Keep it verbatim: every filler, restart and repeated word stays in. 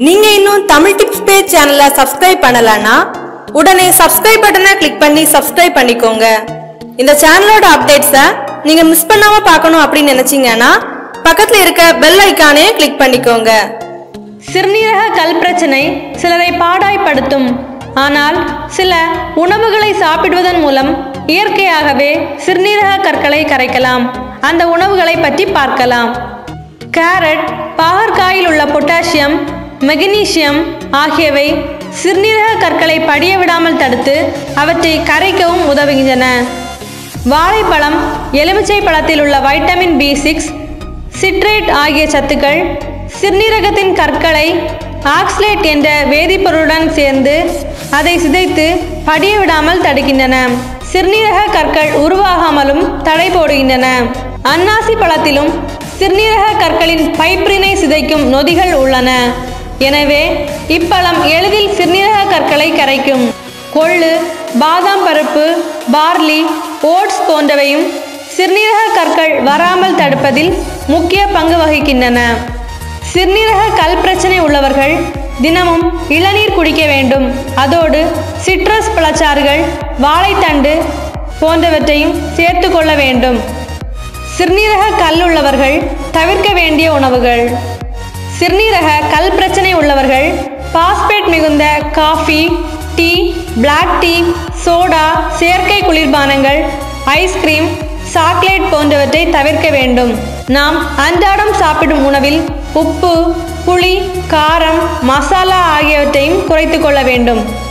நீங்க இன்னும் Tamil tips page சேனலை சப்ஸ்கிரைப் பண்ணலனா உடனே சப்ஸ்கிரைப் பட்டனை கிளிக் பண்ணி சப்ஸ்கிரைப் பண்ணிக்கோங்க. இந்த சேனலோட அப்டேட்ஸை நீங்க மிஸ் பண்ணாம பார்க்கணும் அப்படின்னு நினைச்சீங்கன்னா பக்கத்துல இருக்க பெல் ஐகானை கிளிக் பண்ணிக்கோங்க. சிறுநீரக கல் பிரச்சனை சிலரை பாடாய்படுத்தும். ஆனால் சில உணவுகளை சாப்பிடுவதன் மூலம் இயற்கையாகவே சிறுநீரக கற்களை கரைக்கலாம். அந்த உணவுகளை பற்றி பார்க்கலாம். கேரட், பாகற்காயில் உள்ள பொட்டாசியம், மெக்னீசியம் ஆகியவை சிறுநீரக கற்களை படிய விடாமல் தடுத்து அவற்றை கரைக்கவும் உதவுகின்றன. வாழைப்பழம், எலுமிச்சை பழத்தில் உள்ள வைட்டமின் பி சிக்ஸ், சிட்ரேட் ஆகிய சத்துக்கள் சிறுநீரகத்தின் கற்களை ஆக்சலேட் என்ற வேதிப்பொருளுடன் சேர்ந்து அதை சிதைத்து படிய விடாமல் தடுக்கின்றன. சிறுநீரக கற்கள் உருவாகாமலும் தடை போடுகின்றன. அன்னாசி பழத்திலும் சிறுநீரக கற்களின் பைப்ரினை சிதைக்கும் நொதிகள் உள்ளன. எனவே இப்பழம் எளிதில் சிறுநீரக கற்களை கரைக்கும். கொள்ளு, பாதாம் பருப்பு, பார்லி, ஓட்ஸ் போன்றவையும் சிறுநீரக கற்கள் வராமல் தடுப்பதில் முக்கிய பங்கு வகிக்கின்றன. சிறுநீரக கல் பிரச்சனை உள்ளவர்கள் தினமும் இளநீர் குடிக்க வேண்டும். அதோடு சிட்ரஸ் பழச்சாறுகள், வாழைத்தண்டு போன்றவற்றையும் சேர்த்து கொள்ள வேண்டும். சிறுநீரக கல் உள்ளவர்கள் தவிர்க்க வேண்டிய உணவுகள். சிறுநீரக கல் பிரச்சனை உள்ளவர்கள் பாஸ்பேட் மிகுந்த coffee, tea, black tea, soda, செயற்கை குளிர்பானங்கள், ஐஸ்கிரீம், சாக்லேட் போன்றவற்றை தவிர்க்க வேண்டும். நாம் அன்றாடம் சாப்பிடும் உணவில் உப்பு, புளி, காரம், மசாலா ஆகியவற்றையும் குறைத்து கொள்ள வேண்டும்.